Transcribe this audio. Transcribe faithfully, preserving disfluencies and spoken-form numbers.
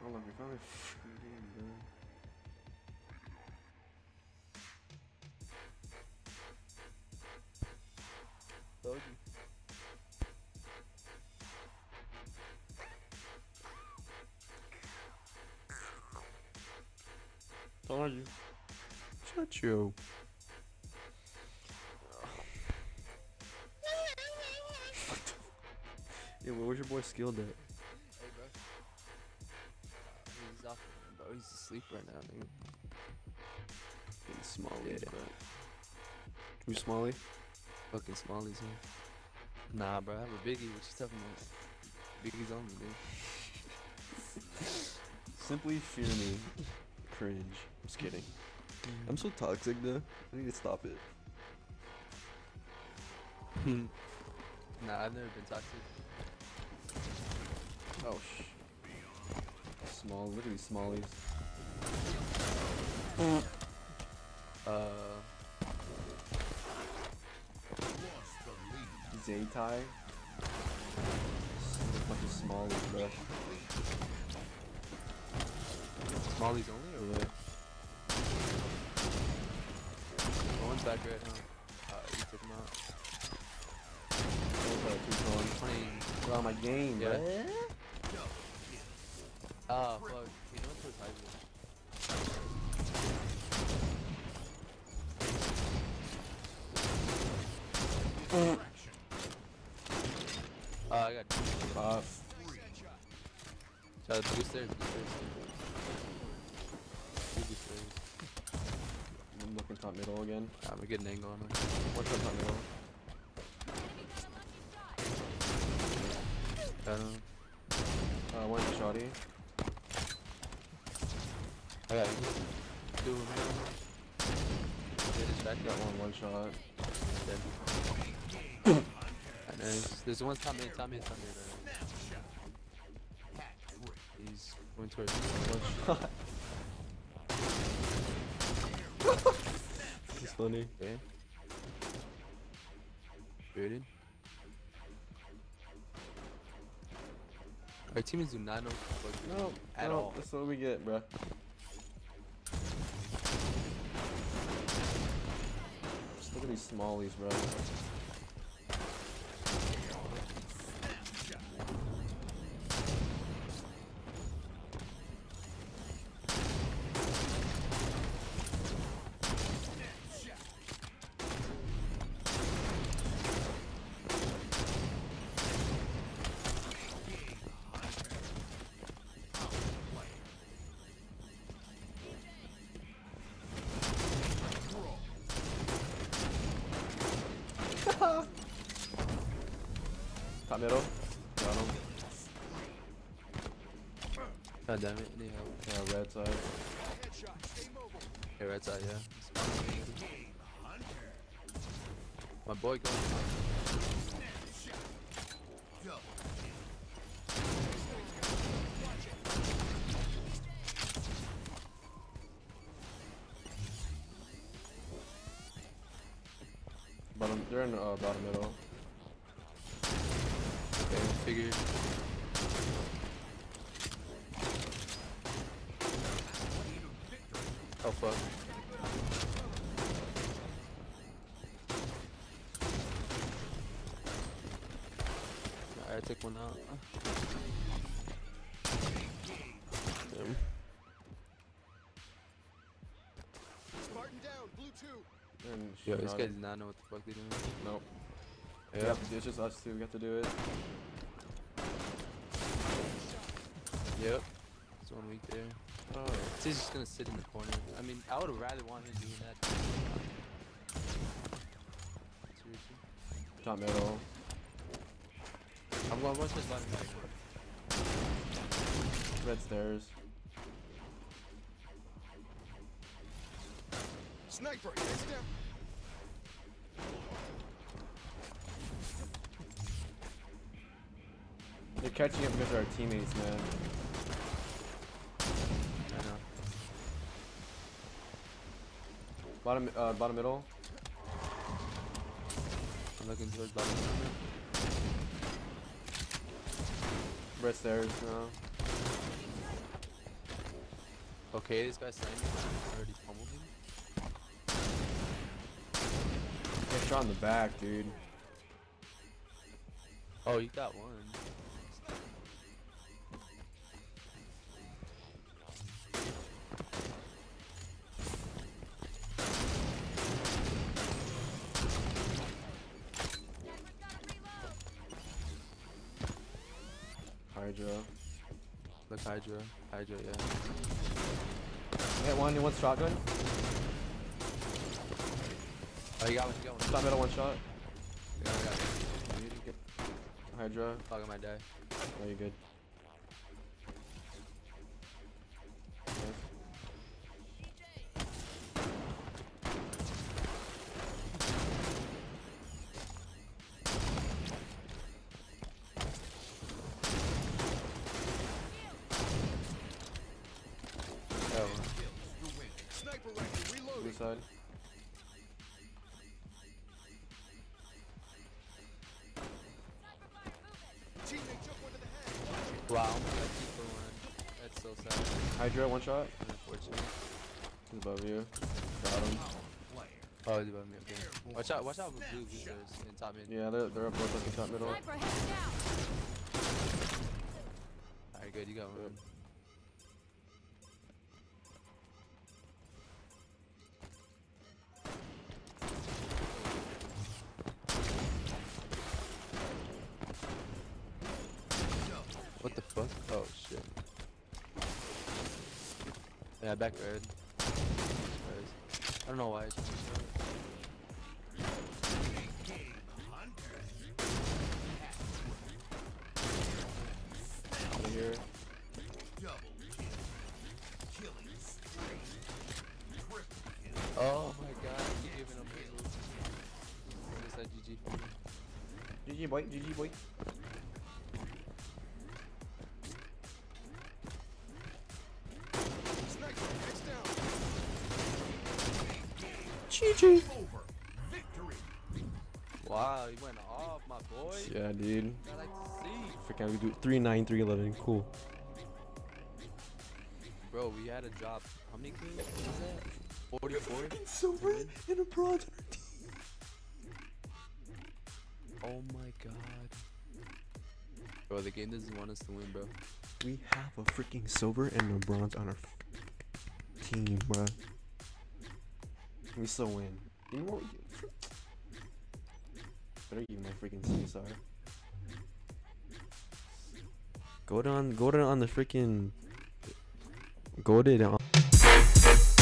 Oh look, we found a freaking game, bro. Told you. Told you. Shut you. Yeah, what was your boy skilled at? Hey, bro. He's off, bro. He's asleep right now, nigga. He's Smalley, Yeah. bro. You Smalley? Fucking Smallies, yeah. Nah, bro. I have a biggie. What you talking about? Biggie's on me, dude. Simply fear me. Cringe. I'm just kidding. I'm so toxic, though. I need to stop it. Nah, I've never been toxic. Oh, sh. Small. Look at these Smallies. Uh, Zaytai. A bunch of Smallies, bro. Smallies only, or what? Yeah. One's back right now. Uh, you took him out. twenty. Bro, my game, Yeah. bro. Ah, fuck. He went towards high school. Uh, I got Pop. uh, blue stairs, blue stairs. Blue stairs. I'm looking top middle again. I'm gonna get an angle on him. What's up top middle? Got him. Uh, one shotty. I got him. Two of them. Get his back Got up. one one shot. Dead. Nice. There's one top mid, top mid, top mid. Right. He's going towards One shot. It's funny. okay. Rated. Our teammates do not know what to do No, at no, all. that's what we get, bruh. Just look at these Smallies, bro. Top middle. Got him. God damn it, need help. Yeah, red side. Okay, right side, yeah. My boy going. Bottom, they're in uh, bottom middle. Okay, figured. Oh fuck. Alright, I took one out. Damn. Spartan down, blue two. And Yo, this shot guy it. does not know what the fuck they're doing. Nope. Yeah. We have to do, it's just us two. We have to do it. Yep. There's one weak there. Oh. He's just gonna sit in the corner. I mean, I would have rather want him doing that. Seriously. Top middle. I'm going one touch bottom right. Red stairs. Sniper, heads down. They're catching up with our teammates, man. I know. Bottom, uh, bottom middle. I'm looking towards bottom. Red stairs now. Okay, this guy's saying I already pummeled him. Get shot in the back, dude. Oh, you got one. Hydra. Look, Hydra. Hydra, yeah. Get one, he wants shotgun. Oh, you got one, you got one. Stop middle, one shot. Yeah, I got it. Hydra. Fuck, I might die. Oh, you good. Nice. Oh, Sniper rifle Blue reloading. side. Teammate took one to the head. wow, I'm gonna keep for one. That's so sad. Hydra, one shot. Unfortunate. He's above you. Got him. Oh, he's above me. Okay. Watch out, watch out for blue visitors in top mid. Yeah, they're, they're up both up in top middle. Sniper heading down. Alright, good, you got one. Good. What the fuck? Oh shit. Yeah, back red. I don't know why I changed that. Over here. Oh my god, I keep giving up missiles. I guess that G G for me. G G boy, G G boy. Sniper, heads down. G G. Wow, he went off, my boy. Yeah, dude. I like to see. Freaking, we do three nine, three eleven. Cool. Bro, we had a drop. How many kills was that? forty-four? Silver Mid? and a bronze on our team. Oh my god. Bro, the game doesn't want us to win, bro. We have a freaking silver and a bronze on our team, bro. We still win. You know what we do? Better eat my freaking C S R. Go down, go down on the freaking. Go to it on.